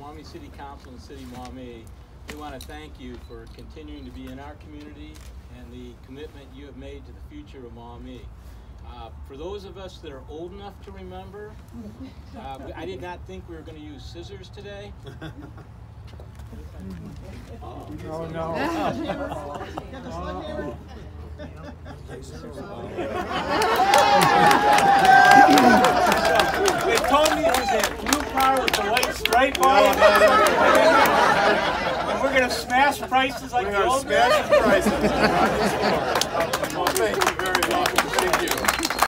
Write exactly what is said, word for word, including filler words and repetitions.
Maumee City Council and City Maumee, we want to thank you for continuing to be in our community and the commitment you have made to the future of Maumee. Uh, for those of us that are old enough to remember, uh, I did not think we were going to use scissors today. Oh, no, no. They told me it was that blue car with the white stripe on it. And we're going to smash prices like the old days. We're going to smash prices. Well, thank you very much. Thank you.